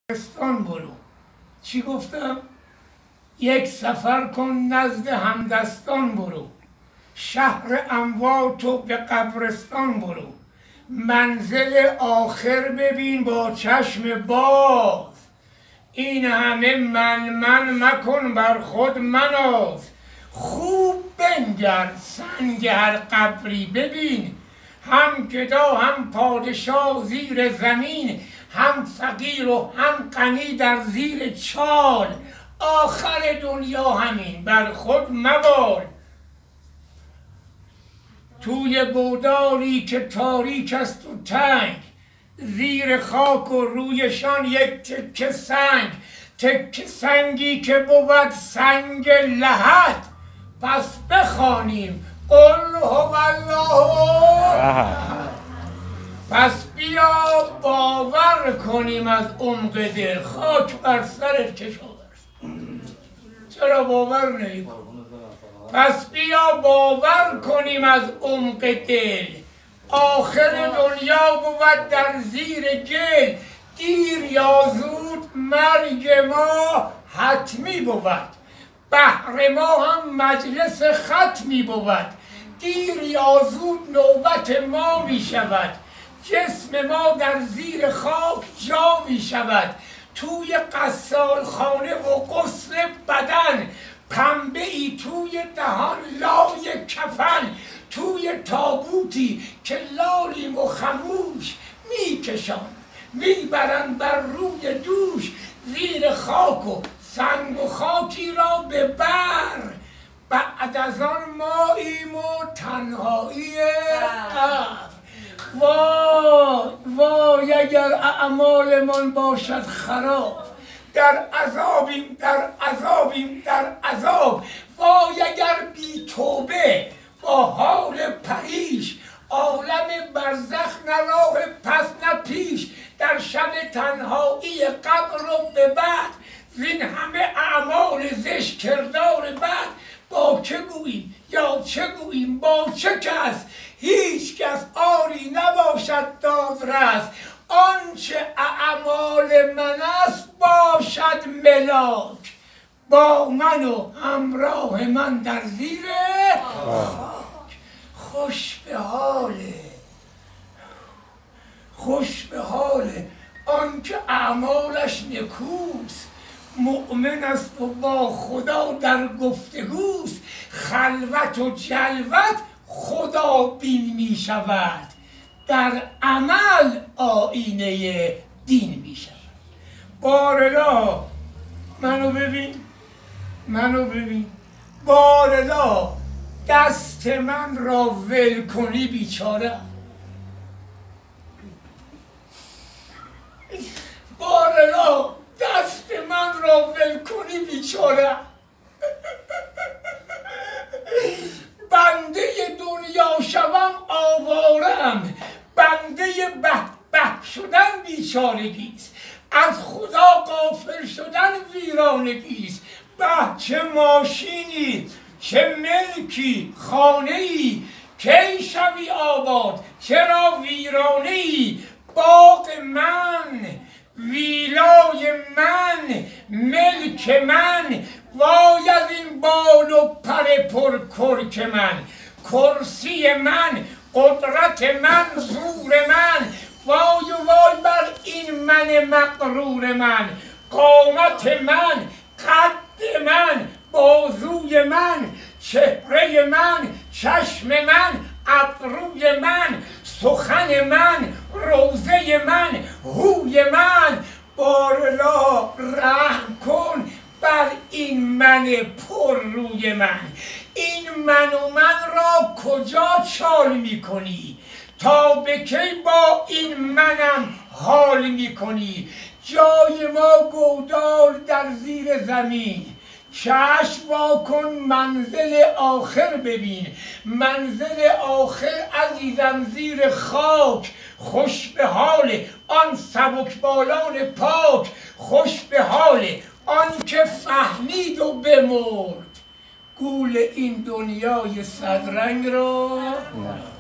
استان برو. چی گفتم؟ یک سفر کن نزد همدستان برو، شهر اموات و به قبرستان برو، منزل آخر ببین با چشم باز، این همه من مکن بر خود مناز، خوب بنگر سنگ هر قبری ببین، هم گدا هم پادشاه زیر زمین، هم فقیر و هم غنی در زیر چال، آخر دنیا همین بر خود مبال. توی گودالی که تاریک است و تنگ، زیر خاک و رویشان یک تکه سنگ، تکه سنگی که بود سنگ لحد، پس بخوانیم قل هو الله احد. پس بیا باور کنیم از عمق دل، خاک بر سرت کشاورز، چرا باور نمی‌کنی؟ پس بیا باور کنیم از عمق دل، آخر دنیا بود در زیر گل، دیر یا زود مرگ ما حتمی بود، بهر ما هم مجلس ختمی بود، دیر یا زود نوبت ما می شود، جسم ما در زیر خاک جا می شود، توی غسال خانه و غسل بدن، پنبه ای توی دهان لای کفن، توی تابوتی که لالیم و خموش میکشان، میبرن بر روی دوش، زیر خاک و سنگ و خاکی را به بر، بعد از آن ماییم و تنهایی قبر. وای وای اگر اعمالمان باشد خراب، در عذابیم در عذابیم در عذاب، وای اگر بی توبه با حال پریش، عالم برزخ نه راه پس نه پیش، در شب تنهایی قبر و به بعد، زین همه اعمال زشت کردار بد، با که گوییم یا چه گوییم با چه کس، هیچ کس آری نباشد دادرس، آنچه اعمال من است باشد ملاک، با من و همراه من در زیر خاک. خوش به حاله خوش به حاله آنکه اعمالش نکوست، مؤمن است و با خدا در گفتگوست، خلوت و جلوت خدا بین می شود، در عمل آینه دین می شود. بارلا منو ببین بارلا دست من را ول کنی بیچاره، بارلا دست من را ول کنی بیچاره، بنده دنیا شوم آوارم، بنده به شدن بیچارگیست، از خدا غافل شدن ویرانگیست، به چه ماشینی چه ملکی خانه ای، کی شوی آباد چرا ویرانه ای، باغ من ویلای من ملک من، وای از این بال و پر پر کرک من، کرسی من قدرت من زور من، وای و وای بر این من مغرور من، قامت من قد من بازوی من، چهره من چشم من ابروی من، سخن من روزه من هوی من، بارلا رحم کن بر این من پر روی من، این من و من را کجا چال می کنی، تا به کی با این منم حال می کنی، جای ما گودال در زیر زمین، چشم واکن منزل آخر ببین، منزل آخر عزیزم زیر خاک، خوش به حال آن سبکبالان پاک، خوش به حال آن که فهمید و بمرد، گول این دنیای صدرنگ را